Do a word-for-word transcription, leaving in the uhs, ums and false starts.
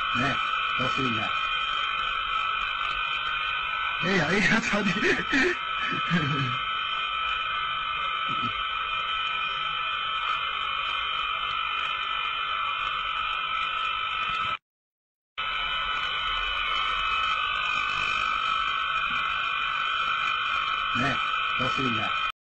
来，多试一下。哎呀哎呀，操你！来，多试一下。